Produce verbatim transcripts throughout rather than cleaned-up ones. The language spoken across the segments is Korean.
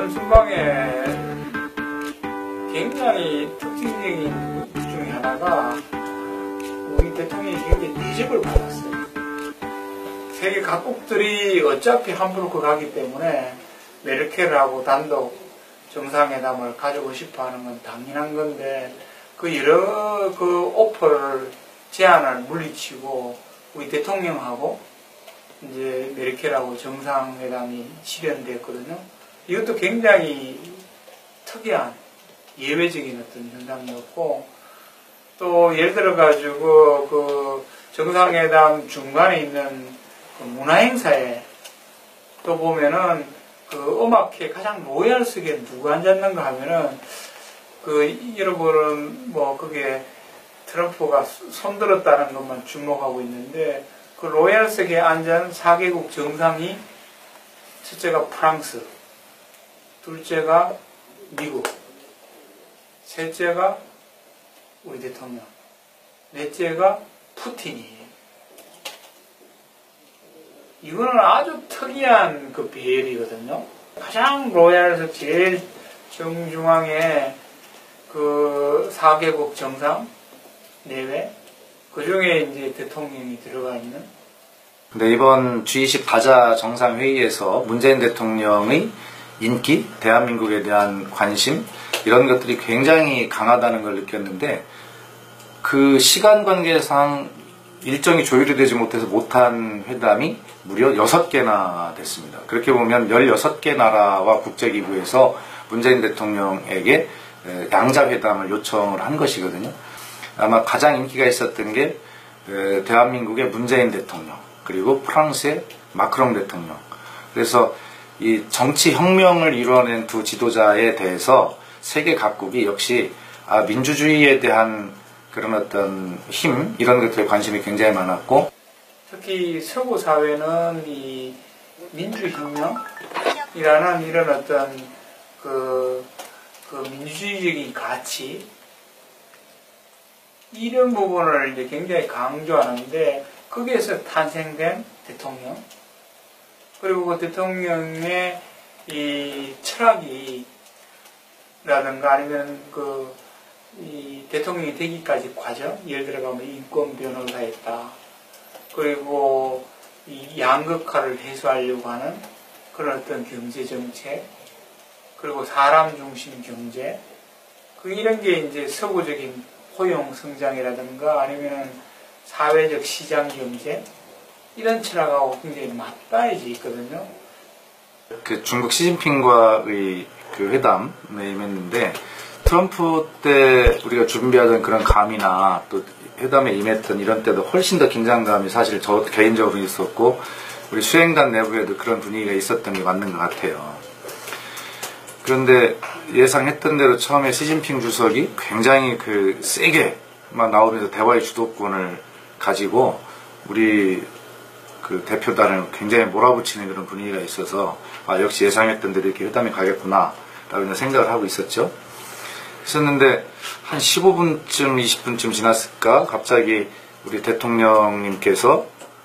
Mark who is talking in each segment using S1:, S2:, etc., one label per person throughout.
S1: 이번 순방에 굉장히 특징적인 것 중에 하나가 우리 대통령이 굉장히 대접을 받았어요. 세계 각국들이 어차피 함부르크 가기 때문에 메르켈하고 단독 정상회담을 가지고 싶어 하는 건 당연한 건데, 그 여러 그 오퍼를, 제안을 물리치고 우리 대통령하고 이제 메르켈하고 정상회담이 실현됐거든요. 이것도 굉장히 특이한 예외적인 어떤 현상이었고, 또 예를 들어 가지고 그 정상회담 중간에 있는 그 문화행사에 또 보면은 그 음악회 가장 로얄석에 누가 앉았는가 하면은 그 여러분은 뭐 그게 트럼프가 손들었다는 것만 주목하고 있는데, 그 로얄석에 앉은 사 개국 정상이 첫째가 프랑스, 둘째가 미국, 셋째가 우리 대통령, 넷째가 푸틴이에요. 이거는 아주 특이한 그 배열이거든요. 가장 로얄석 제일 정중앙에 그 사 개국 정상 내외, 그 중에 이제 대통령이 들어가 있는.
S2: 근데 이번 지 이십 다자 정상회의에서 문재인 대통령의 인기, 대한민국에 대한 관심, 이런 것들이 굉장히 강하다는 걸 느꼈는데, 그 시간 관계상 일정이 조율이 되지 못해서 못한 회담이 무려 여섯 개나 됐습니다. 그렇게 보면 열여섯 개 나라와 국제기구에서 문재인 대통령에게 양자회담을 요청을 한 것이거든요. 아마 가장 인기가 있었던 게 대한민국의 문재인 대통령, 그리고 프랑스의 마크롱 대통령. 그래서 이 정치혁명을 이루어낸 두 지도자에 대해서 세계 각국이 역시 아, 민주주의에 대한 그런 어떤 힘, 이런 것들에 관심이 굉장히 많았고,
S1: 특히 서구 사회는 이 민주혁명이라는 이런 어떤 그, 그 민주주의적인 가치, 이런 부분을 이제 굉장히 강조하는데, 거기에서 탄생된 대통령, 그리고 그 대통령의 이 철학이 라든가 아니면 그 이 대통령이 되기까지 과정, 예를 들어가면 인권 변호를 했다. 그리고 이 양극화를 해소하려고 하는 그런 어떤 경제 정책, 그리고 사람 중심 경제, 그 이런 게 이제 서구적인 포용 성장이라든가 아니면 사회적 시장 경제, 이런 철학하고 굉장히 맞닿아져 있거든요.
S2: 그 중국 시진핑과의 그 회담에 임했는데, 트럼프 때 우리가 준비하던 그런 감이나 또 회담에 임했던 이런 때도 훨씬 더 긴장감이 사실 저 개인적으로 있었고, 우리 수행단 내부에도 그런 분위기가 있었던 게 맞는 것 같아요. 그런데 예상했던 대로 처음에 시진핑 주석이 굉장히 그 세게만 나오면서 대화의 주도권을 가지고 우리 그 대표단을 굉장히 몰아붙이는 그런 분위기가 있어서, 아, 역시 예상했던 대로 이렇게 회담이 가겠구나 라고 생각을 하고 있었죠. 있었는데 한 십오 분쯤 이십 분쯤 지났을까, 갑자기 우리 대통령님께서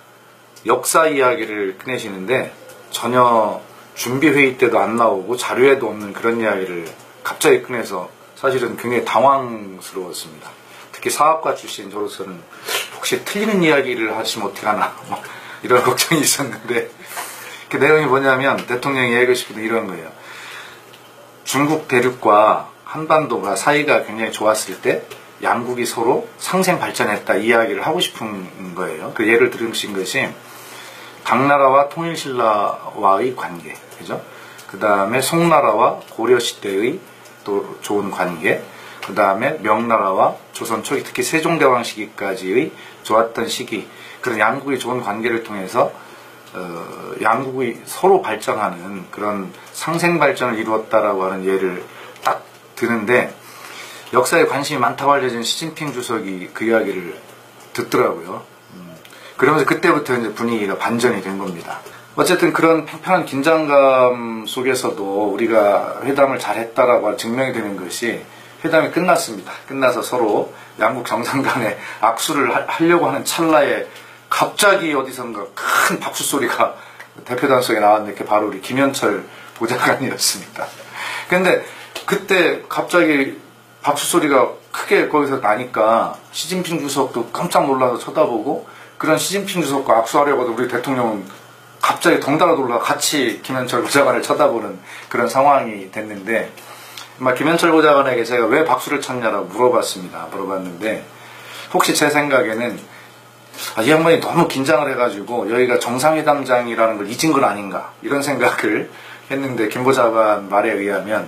S2: 역사 이야기를 꺼내시는데, 전혀 준비회의 때도 안 나오고 자료에도 없는 그런 이야기를 갑자기 꺼내서 사실은 굉장히 당황스러웠습니다. 특히 사학과 출신 저로서는 혹시 틀리는 이야기를 하시면 어떡하나 이런 걱정이 있었는데, 그 내용이 뭐냐면 대통령이 얘기하고 싶은 이런 거예요. 중국 대륙과 한반도가 사이가 굉장히 좋았을 때 양국이 서로 상생 발전했다, 이 이야기를 하고 싶은 거예요. 그 예를 들으신 것이 당나라와 통일신라와의 관계, 그죠? 그 다음에 송나라와 고려시대의 또 좋은 관계, 그 다음에 명나라와 조선 초기, 특히 세종대왕 시기까지의 좋았던 시기, 그런 양국의 좋은 관계를 통해서 어, 양국이 서로 발전하는 그런 상생 발전을 이루었다라고 하는 예를 딱 드는데, 역사에 관심이 많다고 알려진 시진핑 주석이 그 이야기를 듣더라고요. 음, 그러면서 그때부터 이제 분위기가 반전이 된 겁니다. 어쨌든 그런 팽팽한 긴장감 속에서도 우리가 회담을 잘했다라고 증명이 되는 것이, 회담이 끝났습니다. 끝나서 서로 양국 정상 간에 악수를 하, 하려고 하는 찰나에 갑자기 어디선가 큰 박수 소리가 대표단 속에 나왔는데, 바로 우리 김현철 보좌관이었습니다. 근데 그때 갑자기 박수 소리가 크게 거기서 나니까 시진핑 주석도 깜짝 놀라서 쳐다보고, 그런 시진핑 주석과 악수하려고도 우리 대통령은 갑자기 덩달아 놀라 같이 김현철 보좌관을 쳐다보는 그런 상황이 됐는데, 김현철 보좌관에게 제가 왜 박수를 쳤냐라고 물어봤습니다. 물어봤는데 혹시 제 생각에는 아, 이 양반이 너무 긴장을 해가지고 여기가 정상회담장이라는 걸 잊은 건 아닌가, 이런 생각을 했는데, 김 보좌관 말에 의하면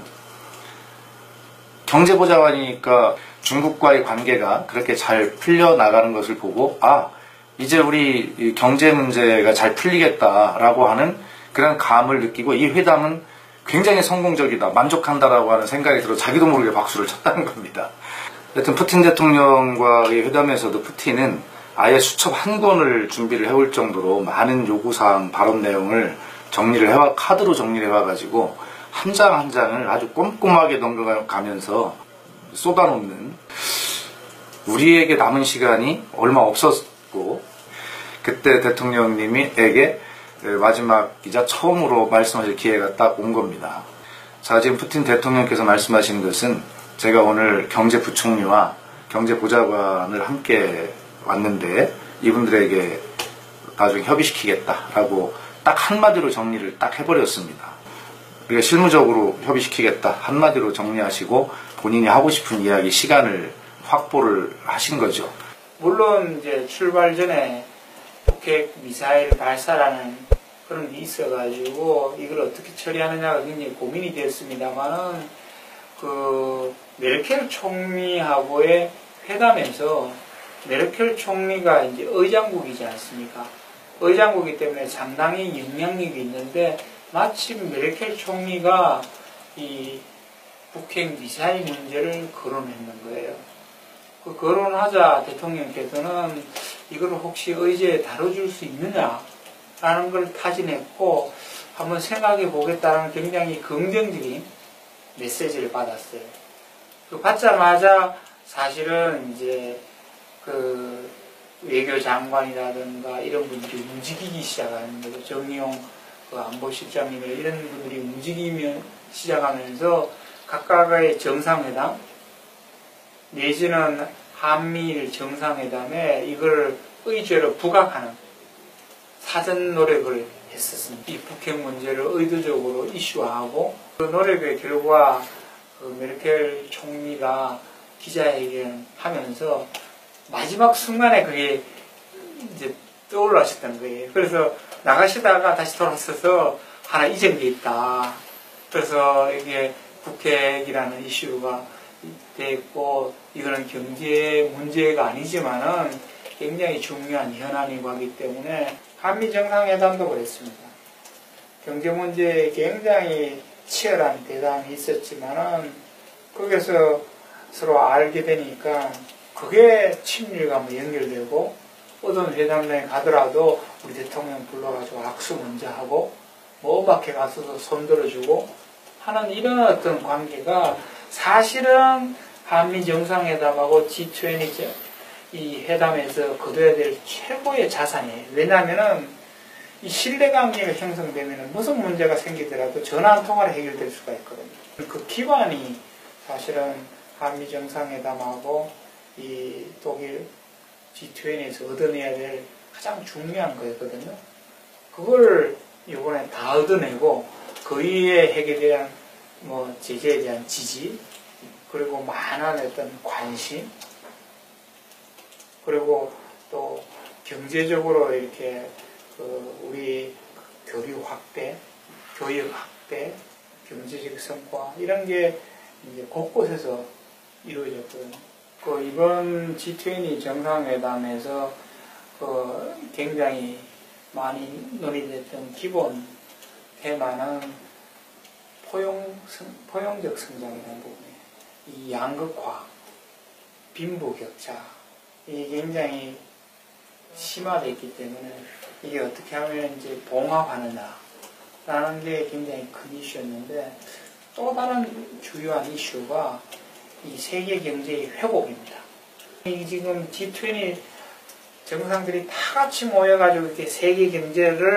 S2: 경제보좌관이니까 중국과의 관계가 그렇게 잘 풀려나가는 것을 보고, 아, 이제 우리 경제 문제가 잘 풀리겠다라고 하는 그런 감을 느끼고, 이 회담은 굉장히 성공적이다, 만족한다라고 하는 생각이 들어 자기도 모르게 박수를 쳤다는 겁니다. 하여튼 푸틴 대통령과의 회담에서도 푸틴은 아예 수첩 한 권을 준비를 해올 정도로 많은 요구사항, 발언 내용을 정리를 해와, 카드로 정리를 해와가지고 한 장 한 장을 아주 꼼꼼하게 넘겨가면서 쏟아놓는, 우리에게 남은 시간이 얼마 없었고, 그때 대통령님에게 마지막이자 처음으로 말씀하실 기회가 딱 온 겁니다. 자, 지금 푸틴 대통령께서 말씀하시는 것은, 제가 오늘 경제부총리와 경제보좌관을 함께 왔는데 이분들에게 나중에 협의시키겠다라고 딱 한마디로 정리를 딱 해버렸습니다. 우리가 실무적으로 협의시키겠다 한마디로 정리하시고 본인이 하고 싶은 이야기 시간을 확보를 하신 거죠.
S1: 물론 이제 출발 전에 북핵 미사일 발사라는 그런 게 있어가지고 이걸 어떻게 처리하느냐가 굉장히 고민이 되었습니다만은, 그 메르켈 총리하고의 회담에서 메르켈 총리가 이제 의장국이지 않습니까? 의장국이기 때문에 상당히 영향력이 있는데, 마침 메르켈 총리가 이 북핵 미사일 문제를 거론했는 거예요. 그 거론하자 대통령께서는 이걸 혹시 의제에 다뤄줄 수 있느냐라는 걸 타진했고, 한번 생각해 보겠다는 굉장히 긍정적인 메시지를 받았어요. 그 받자마자 사실은 이제 그 외교장관이라든가 이런 분들이 움직이기 시작하는 거죠. 정의용 그 안보실장이나 이런 분들이 움직이면 시작하면서 각각의 정상회담 내지는 한미일 정상회담에 이걸 의제로 부각하는 사전 노력을 했었습니다. 이 북핵 문제를 의도적으로 이슈화하고, 그 노력의 결과 그 메르켈 총리가 기자회견 하면서 마지막 순간에 그게 이제 떠올랐었던 거예요. 그래서 나가시다가 다시 돌아서서 하나 잊은 게 있다. 그래서 이게 북핵이라는 이슈가 됐고, 이거는 경제 문제가 아니지만은 굉장히 중요한 현안이고 하기 때문에 한미 정상회담도 그랬습니다. 경제 문제에 굉장히 치열한 대담이 있었지만은 거기서 서로 알게 되니까 그게 친밀감으로 연결되고, 어떤 회담장에 가더라도 우리 대통령 불러가지고 악수 먼저 하고 뭐 음악회 가서도 손 들어주고 하는 이런 어떤 관계가 사실은 한미 정상회담하고 지 이십 이 회담에서 거둬야 될 최고의 자산이에요. 왜냐하면은 이 신뢰관계가 형성되면 무슨 문제가 생기더라도 전화 한 통화로 해결될 수가 있거든요. 그 기반이 사실은 한미 정상회담하고 이 독일 지 이십에서 얻어내야 될 가장 중요한 거였거든요. 그걸 이번에 다 얻어내고 그 이후에 핵에 대한 뭐 제재에 대한 지지, 그리고 많은 어떤 관심, 그리고 또 경제적으로 이렇게 그 우리 교류 확대, 교육 확대, 경제적 성과 이런 게 이제 곳곳에서 이루어졌거든요. 그 이번 지 이십 정상회담에서 그 굉장히 많이 논의됐던 기본 테마는 포용, 포용적 성장이라는 부분이에요. 이 양극화, 빈부격차, 이게 굉장히 심화되어 있기 때문에 이게 어떻게 하면 이제 봉합하느냐라는 게 굉장히 큰 이슈였는데, 또 다른 주요한 이슈가 이 세계 경제의 회복입니다. 이 지금 지 이십 정상들이 다 같이 모여가지고 이렇게 세계 경제를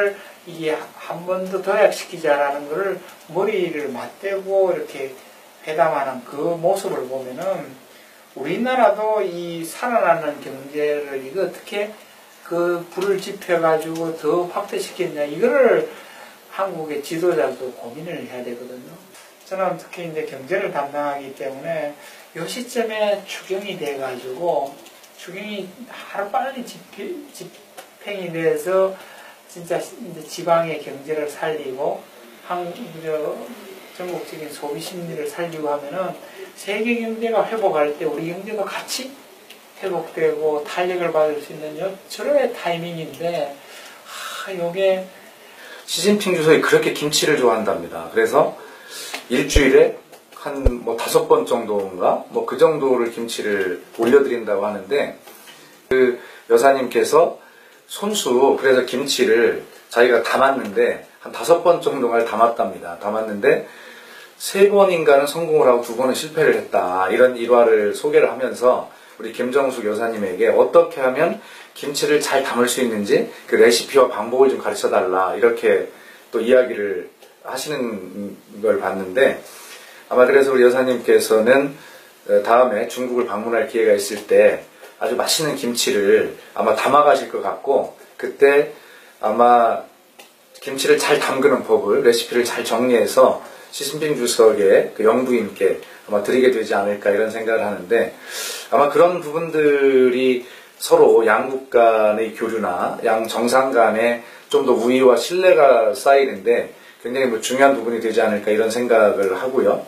S1: 이게 한 번 더 도약시키자라는 것을 머리를 맞대고 이렇게 회담하는 그 모습을 보면은 우리나라도 이 살아나는 경제를 이거 어떻게 그 불을 지펴가지고 더 확대시켰냐 이거를 한국의 지도자도 고민을 해야 되거든요. 저는 특히 이제 경제를 담당하기 때문에 이 시점에 추경이 돼가지고 추경이 하루빨리 집행, 집행이 돼서 진짜 이제 지방의 경제를 살리고 한, 저, 전국적인 소비 심리를 살리고 하면은 세계 경제가 회복할 때 우리 경제도 같이 회복되고 탄력을 받을 수 있는 저런 타이밍인데, 아, 요게.
S2: 시진핑 주석이 그렇게 김치를 좋아한답니다. 그래서 일주일에 한 뭐 다섯 번 정도인가? 뭐 그 정도를 김치를 올려드린다고 하는데, 그 여사님께서 손수, 그래서 김치를 자기가 담았는데, 한 다섯 번 정도를 담았답니다. 담았는데, 세 번인가는 성공을 하고 두 번은 실패를 했다. 이런 일화를 소개를 하면서 우리 김정숙 여사님에게 어떻게 하면 김치를 잘 담을 수 있는지 그 레시피와 방법을 좀 가르쳐 달라. 이렇게 또 이야기를 하시는 걸 봤는데, 아마 그래서 우리 여사님께서는 다음에 중국을 방문할 기회가 있을 때 아주 맛있는 김치를 아마 담아 가실 것 같고, 그때 아마 김치를 잘 담그는 법을, 레시피를 잘 정리해서 시진핑 주석의 그 영부인께 아마 드리게 되지 않을까 이런 생각을 하는데, 아마 그런 부분들이 서로 양국 간의 교류나 양 정상 간에 좀 더 우위와 신뢰가 쌓이는데 굉장히 뭐 중요한 부분이 되지 않을까 이런 생각을 하고요.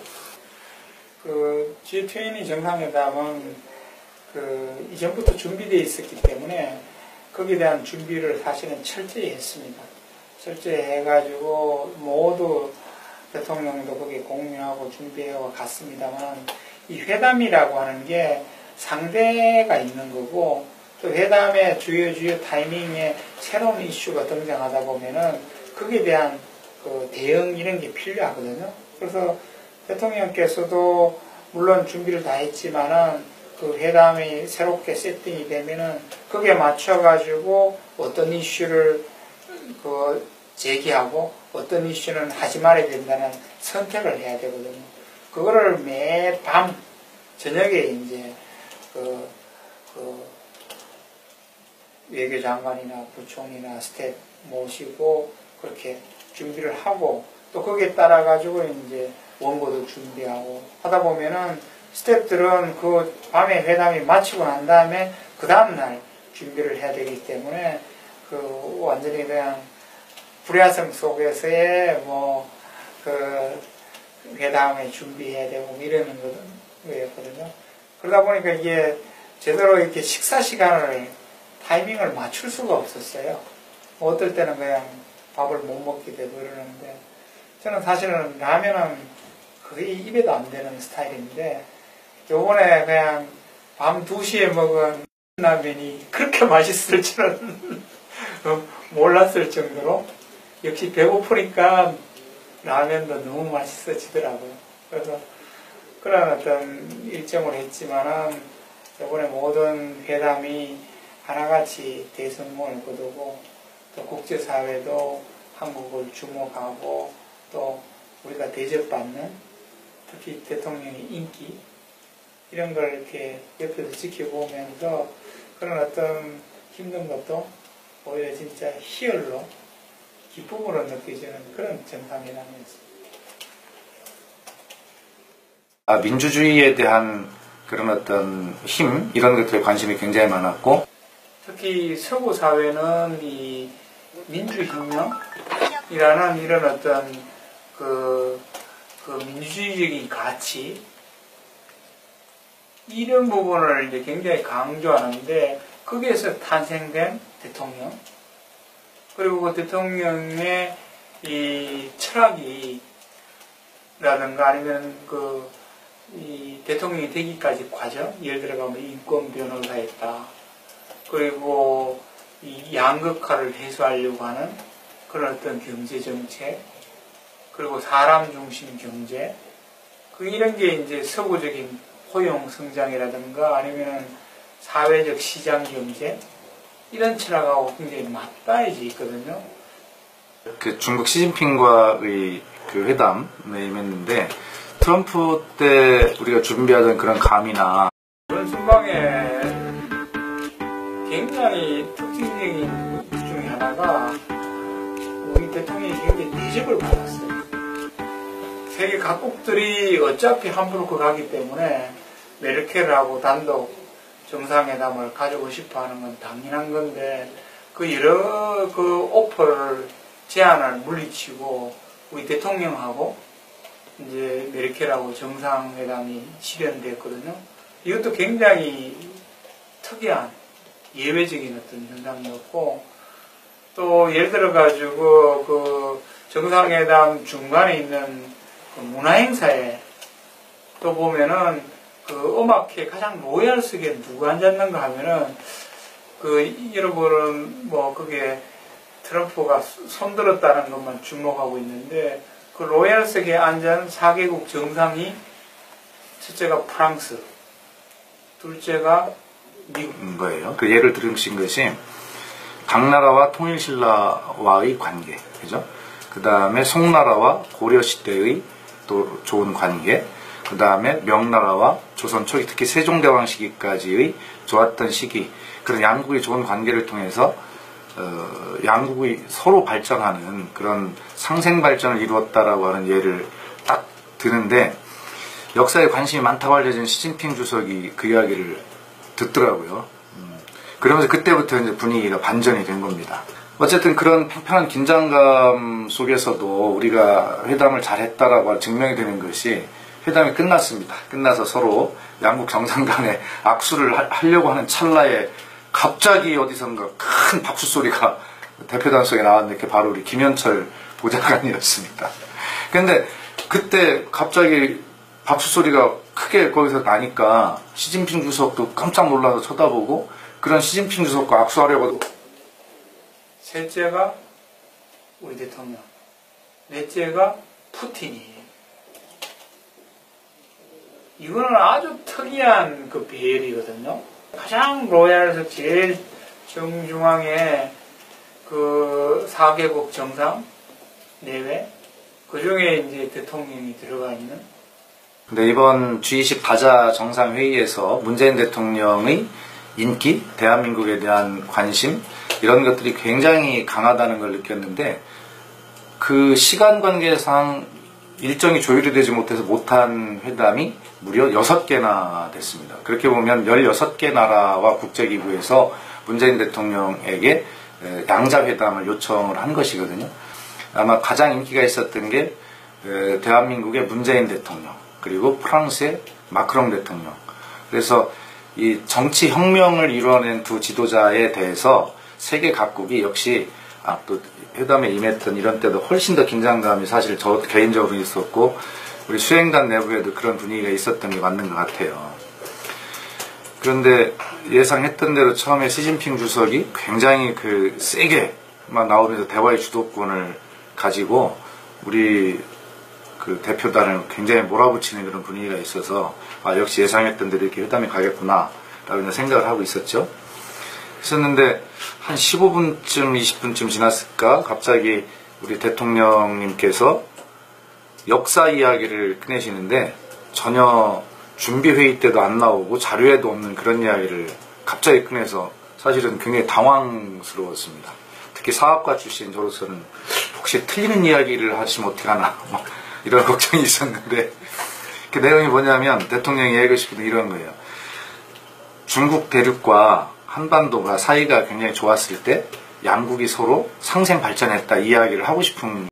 S1: 그 지 이십 정상회담은 그 이전부터 준비되어 있었기 때문에 거기에 대한 준비를 사실은 철저히 했습니다. 철저히 해가지고 모두 대통령도 거기에 공유하고 준비해 갔습니다만, 이 회담이라고 하는 게 상대가 있는 거고, 또 회담의 주요 주요 타이밍에 새로운 이슈가 등장하다 보면은 거기에 대한 그 대응 이런 게 필요하거든요. 그래서 대통령께서도 물론 준비를 다 했지만은 그 회담이 새롭게 세팅이 되면은 거기에 맞춰가지고 어떤 이슈를 그 제기하고 어떤 이슈는 하지 말아야 된다는 선택을 해야 되거든요. 그거를 매일 밤 저녁에 이제 그, 그 외교장관이나 부총리나 스텝 모시고 그렇게 준비를 하고, 또 거기에 따라 가지고 이제 원고도 준비하고 하다 보면은 스텝들은 그 밤에 회담이 마치고 난 다음에 그 다음날 준비를 해야 되기 때문에 그 완전히 그냥 불야성 속에서의 뭐 그 회담에 준비해야 되고 이러는 거였거든요. 그러다 보니까 이게 제대로 이렇게 식사 시간을 타이밍을 맞출 수가 없었어요. 어떨 때는 그냥 밥을 못 먹게 되고 이러는데, 저는 사실은 라면은 거의 입에도 안 되는 스타일인데, 요번에 그냥 밤 두 시에 먹은 라면이 그렇게 맛있을 줄은 몰랐을 정도로, 역시 배고프니까 라면도 너무 맛있어지더라고요. 그래서 그런 어떤 일정을 했지만은 이번에 모든 회담이 하나같이 대성공을 거두고, 또 국제사회도 한국을 주목하고, 또 우리가 대접받는, 특히 대통령의 인기 이런 걸 이렇게 옆에서 지켜보면서 그런 어떤 힘든 것도 오히려 진짜 희열로 기쁨으로 느껴지는 그런 정상회담이었습니다.
S2: 아, 민주주의에 대한 그런 어떤 힘, 이런 것들에 관심이 굉장히 많았고,
S1: 특히 서구 사회는 이 민주혁명이라는 이런 어떤 그, 그 민주주의적인 가치, 이런 부분을 이제 굉장히 강조하는데, 거기에서 탄생된 대통령, 그리고 그 대통령의 이 철학이 라든가 아니면 그 이 대통령이 되기까지 과정, 예를 들어가면 인권 변호사였다, 그리고 이 양극화를 해소하려고 하는 그런 어떤 경제 정책, 그리고 사람 중심 경제, 그 이런 게 이제 서구적인 포용 성장이라든가 아니면은 사회적 시장 경제, 이런 철학하고 굉장히 맞닿아져 있거든요.
S2: 그 중국 시진핑과의 그 회담에 임했는데 트럼프 때 우리가 준비하던 그런 감이나
S1: 이번 순방에 굉장히 특징적인 것 중에 하나가 우리 대통령이 굉장히 대접을 받았어요. 세계 각국들이 어차피 함부르크 가기 때문에 메르켈하고 단독 정상회담을 가지고 싶어 하는 건 당연한 건데 그 여러 그 오퍼를 제안을 물리치고 우리 대통령하고 이제 메르켈하고 정상회담이 실현됐거든요. 이것도 굉장히 특이한 예외적인 어떤 현상이었고 또 예를 들어 가지고 그 정상회담 중간에 있는 그 문화행사에 또 보면은 그 음악회 가장 로얄석에 누가 앉았는가 하면은 그 여러분은 뭐 그게 트럼프가 손들었다는 것만 주목하고 있는데 그 로얄석에 앉은 사 개국 정상이 첫째가 프랑스, 둘째가 미국
S2: 거예요. 그 예를 들으신 것이 당나라와 통일신라와의 관계, 그죠? 그 다음에 송나라와 고려시대의 또 좋은 관계, 그 다음에 명나라와 조선 초기 특히 세종대왕 시기까지의 좋았던 시기, 그런 양국의 좋은 관계를 통해서 어, 양국이 서로 발전하는 그런 상생 발전을 이루었다라고 하는 예를 딱 드는데 역사에 관심이 많다고 알려진 시진핑 주석이 그 이야기를 듣더라고요. 음, 그러면서 그때부터 이제 분위기가 반전이 된 겁니다. 어쨌든 그런 평평한 긴장감 속에서도 우리가 회담을 잘했다라고 증명이 되는 것이 회담이 끝났습니다. 끝나서 서로 양국 정상 간에 악수를 하, 하려고 하는 찰나에 갑자기 어디선가 큰 박수 소리가 대표단 속에 나왔는데 그게 바로 우리 김현철 보좌관이었습니다. 그런데 그때 갑자기 박수 소리가 크게 거기서 나니까 시진핑 주석도 깜짝 놀라서 쳐다보고 그런 시진핑 주석과 악수하려고
S1: 셋째가 우리 대통령, 넷째가 푸틴이. 이거는 아주 특이한 그 배열이거든요. 가장 로얄석 제일 정중앙에 그 사 개국 정상 내외 그 중에 이제 대통령이 들어가 있는.
S2: 근데 이번 지 이십 다자 정상회의에서 문재인 대통령의 인기, 대한민국에 대한 관심 이런 것들이 굉장히 강하다는 걸 느꼈는데 그 시간 관계상 일정이 조율이 되지 못해서 못한 회담이 무려 여섯 개나 됐습니다. 그렇게 보면 열여섯 개 나라와 국제기구에서 문재인 대통령에게 양자회담을 요청을 한 것이거든요. 아마 가장 인기가 있었던 게 대한민국의 문재인 대통령 그리고 프랑스의 마크롱 대통령. 그래서 이 정치 혁명을 이루어낸 두 지도자에 대해서 세계 각국이 역시 아, 또 회담에 임했던 이런 때도 훨씬 더 긴장감이 사실 저 개인적으로 있었고 우리 수행단 내부에도 그런 분위기가 있었던 게 맞는 것 같아요. 그런데 예상했던 대로 처음에 시진핑 주석이 굉장히 그 세게만 나오면서 대화의 주도권을 가지고 우리 그 대표단을 굉장히 몰아붙이는 그런 분위기가 있어서 아 역시 예상했던 대로 이렇게 회담이 가겠구나 라고 생각을 하고 있었죠. 있었는데 한 십오 분쯤 이십 분쯤 지났을까 갑자기 우리 대통령님께서 역사 이야기를 꺼내시는데 전혀 준비회의 때도 안 나오고 자료에도 없는 그런 이야기를 갑자기 꺼내서 사실은 굉장히 당황스러웠습니다. 특히 사학과 출신 저로서는 혹시 틀리는 이야기를 하시면 어떡하나 이런 걱정이 있었는데 그 내용이 뭐냐면 대통령이 얘기하고 싶은 게 이런 거예요. 중국 대륙과 한반도가 사이가 굉장히 좋았을 때 양국이 서로 상생 발전했다 이 이야기를 하고 싶은